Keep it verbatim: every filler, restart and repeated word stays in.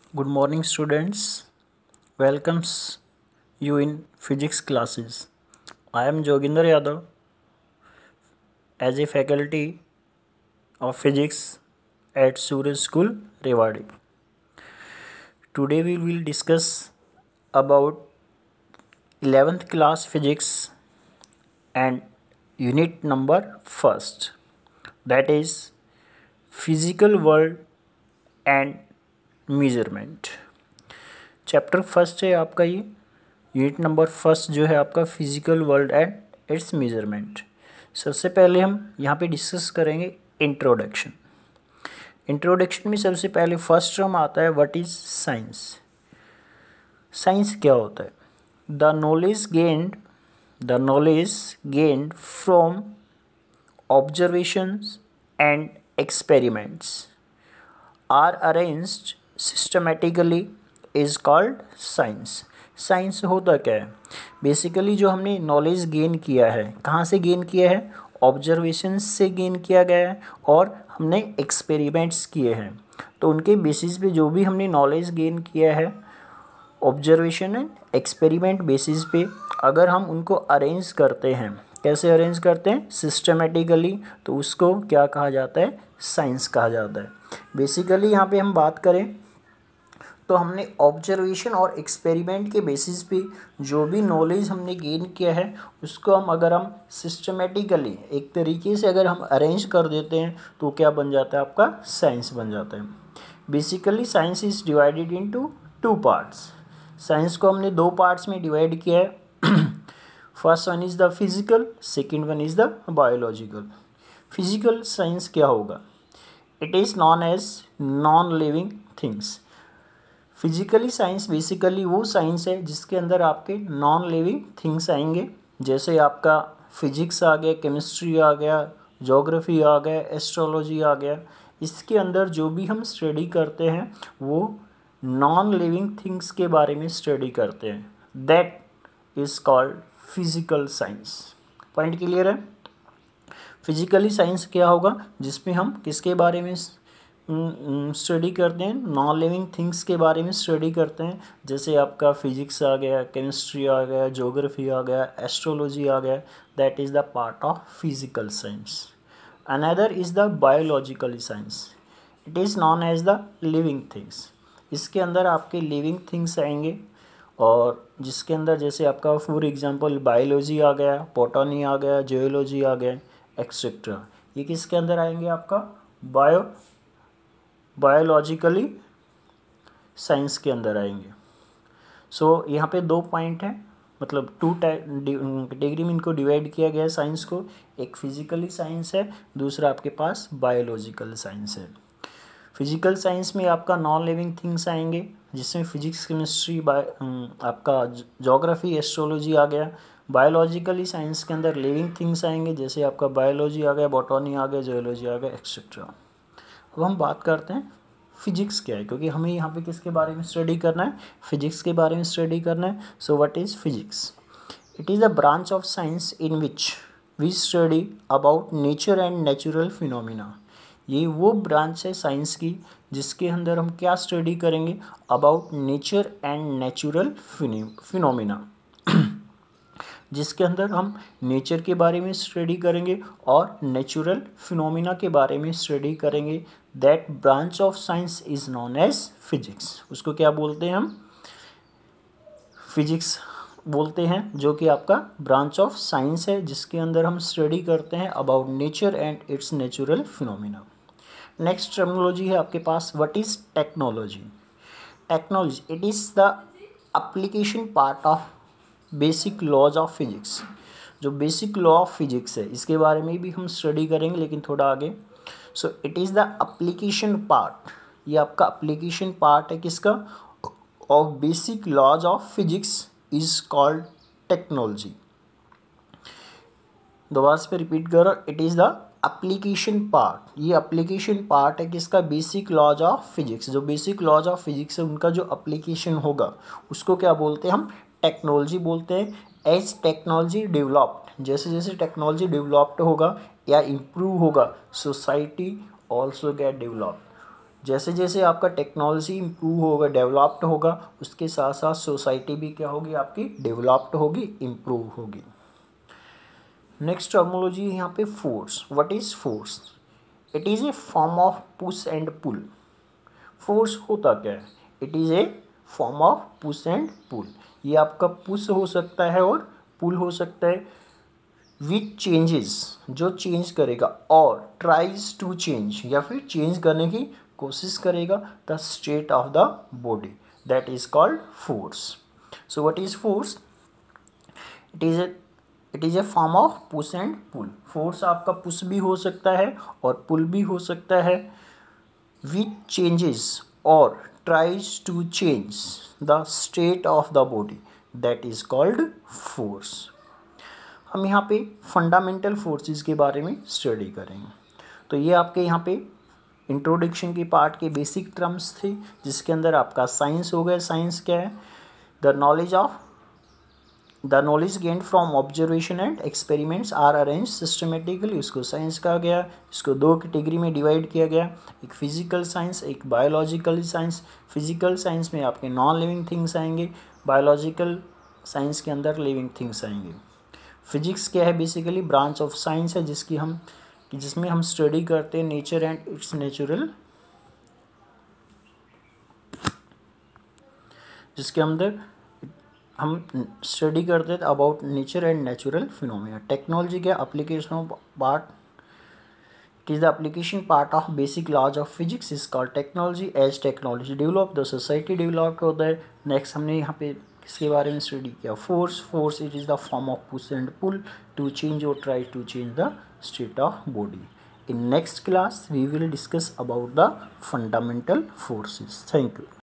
Good morning, students. Welcomes you in physics classes. I am Joginder Yadav as a faculty of physics at Suraj School, Rewari. Today we will discuss about eleventh class physics and unit number first, that is physical world and measurement. Chapter first है आपका ये unit number first जो है आपका physical world and its measurement. सबसे पहले हम यहाँ पे डिस्कस करेंगे इंट्रोडक्शन। इंट्रोडक्शन में सबसे पहले फर्स्ट टर्म आता है व्हाट इज साइंस। साइंस क्या होता है? The knowledge gained the knowledge gained from observations and experiments are arranged systematically is called science. Science होता क्या है? बेसिकली जो हमने नॉलेज गेन किया है, कहाँ से गेन किया है? ऑब्जर्वेशन से गेन किया गया है और हमने एक्सपेरिमेंट्स किए हैं। तो उनके बेसिस पे जो भी हमने नॉलेज गेन किया है ऑब्जर्वेशन एंड एक्सपेरिमेंट बेसिस पे, अगर हम उनको अरेंज करते हैं, कैसे अरेंज करते हैं? सिस्टमेटिकली, तो उसको क्या कहा जाता है? साइंस कहा जाता है। बेसिकली यहाँ पे हम बात करें तो हमने ऑब्जर्वेशन और एक्सपेरिमेंट के बेसिस पे जो भी नॉलेज हमने गेन किया है उसको हम अगर हम सिस्टमेटिकली एक तरीके से अगर हम अरेंज कर देते हैं तो क्या बन जाता है? आपका साइंस बन जाता है। Basically science is divided into two parts. Science को हमने दो पार्ट्स में डिवाइड किया है। First one is the physical, second one is the biological. Physical science क्या होगा? It is known as non living things. Physically science basically वो science है जिसके अंदर आपके नॉन लिविंग थिंग्स आएंगे, जैसे आपका फिजिक्स आ गया, केमिस्ट्री आ गया, ज्योग्राफी आ गया, एस्ट्रोलॉजी आ गया। इसके अंदर जो भी हम स्टडी करते हैं वो नॉन लिविंग थिंग्स के बारे में स्टडी करते हैं। That is called physical science. Point clear है? फिजिकली साइंस क्या होगा? जिसमें हम किसके बारे में स्टडी करते हैं? नॉन लिविंग थिंग्स के बारे में स्टडी करते हैं, जैसे आपका फिजिक्स आ गया, केमिस्ट्री आ गया, ज्योग्राफी आ गया, एस्ट्रोलॉजी आ गया। That is the part of physical science. Another is the biological science. It is known as the living things. इसके अंदर आपके लिविंग थिंग्स आएंगे और जिसके अंदर जैसे आपका फॉर एग्जांपल बायोलॉजी आ गया, बॉटनी आ गया, जियोलॉजी आ गया, एक्सेट्रा। ये किसके अंदर आएंगे? आपका बायो बायोलॉजिकली साइंस के अंदर आएंगे। सो so, यहाँ पे दो पॉइंट हैं, मतलब टू कैटेगरी में इनको डिवाइड किया गया है साइंस को। एक फिजिकली साइंस है, दूसरा आपके पास बायोलॉजिकल साइंस है। फिजिकल साइंस में आपका नॉन लिविंग थिंग्स आएंगे, जिसमें फिजिक्स, केमिस्ट्री, आपका ज्योग्राफी, एस्ट्रोलॉजी आ गया। बायोलॉजिकली साइंस के अंदर लिविंग थिंग्स आएंगे, जैसे आपका बायोलॉजी आ गया, बॉटनी आ गया, जियोलॉजी आ गया, एक्सेट्रा। अब हम बात करते हैं फिजिक्स क्या है, क्योंकि हमें यहाँ पे किसके बारे में स्टडी करना है? फिजिक्स के बारे में स्टडी करना है। So what is physics? It is a branch of science in which we study about nature and natural phenomena. ये वो ब्रांच है साइंस की जिसके अंदर हम क्या स्टडी करेंगे? About nature and natural phenomena, जिसके अंदर हम नेचर के बारे में स्टडी करेंगे और नेचुरल फिनोमिना के बारे में स्टडी करेंगे। That branch of science is known as physics. उसको क्या बोलते हैं हम? फिजिक्स बोलते हैं, जो कि आपका ब्रांच ऑफ साइंस है जिसके अंदर हम स्टडी करते हैं about nature and its natural phenomena. Next terminology है आपके पास what is technology. Technology it is the application part of basic laws of physics. जो बेसिक लॉ ऑफ फिजिक्स है इसके बारे में भी हम स्टडी करेंगे, लेकिन थोड़ा आगे। So it is the application part. ये आपका एप्लीकेशन पार्ट है किसका? Of basic laws of physics is called technology. दोबारा से रिपीट करो, it is the application part. ये एप्लीकेशन पार्ट है किसका? Basic laws of physics. जो बेसिक लॉज ऑफ फिजिक्स है उनका जो एप्लीकेशन होगा उसको क्या बोलते हैं हम? टेक्नोलॉजी बोलते हैं। एज टेक्नोलॉजी डेवलप्ड, जैसे जैसे टेक्नोलॉजी डेवलप्ड होगा या इम्प्रूव होगा, सोसाइटी ऑल्सो गेट डेवलप्ड। जैसे जैसे आपका टेक्नोलॉजी इम्प्रूव होगा, डेवलप्ड होगा, उसके साथ साथ सोसाइटी भी क्या होगी आपकी, डेवलप्ड होगी, इम्प्रूव होगी। नेक्स्ट टर्मोलॉजी है यहाँ पे force. What is force? It is a form of push and pull. Force होता क्या है? It is a form of push and pull. ये आपका पुश हो सकता है और पुल हो सकता है। विच चेंजेस, जो चेंज करेगा, और ट्राइज टू चेंज, या फिर चेंज करने की कोशिश करेगा the state of the body, that is called force. So what is force? It is a it is a form of push and pull. Force आपका पुश भी हो सकता है और पुल भी हो सकता है। विच चेंजेस और tries to change the state of the body, that is called force. हम यहाँ पे फंडामेंटल फोर्सेस के बारे में स्टडी करेंगे। तो ये आपके यहाँ पे इंट्रोडक्शन की पार्ट के बेसिक टर्म्स थे, जिसके अंदर आपका साइंस हो गया। साइंस क्या है? The knowledge of the knowledge gained from observation and experiments are arrange systematically, उसको साइंस कहा गया। इसको दो कैटेगरी में डिवाइड किया गया, एक फिजिकल साइंस, एक बायोलॉजिकल साइंस। फिजिकल साइंस में आपके नॉन लिविंग थिंग्स आएंगे, बायोलॉजिकल साइंस के अंदर लिविंग थिंग्स आएंगे। फिजिक्स क्या है? बेसिकली ब्रांच ऑफ साइंस है जिसकी हम जिसमें हम स्टडी करते हैं नेचर एंड इट्स नेचुरल, जिसके अंदर हम स्टडी करते हैं about nature and natural phenomena. Technology के application of part, it is the application part of basic laws of physics is called technology. As technology develop the society develop होता है। Next हमने यहाँ पे किसके बारे में स्टडी किया? Force. Force it is the form of push and pull to change और try to change the state of body. In next class we will discuss about the fundamental forces. Thank you.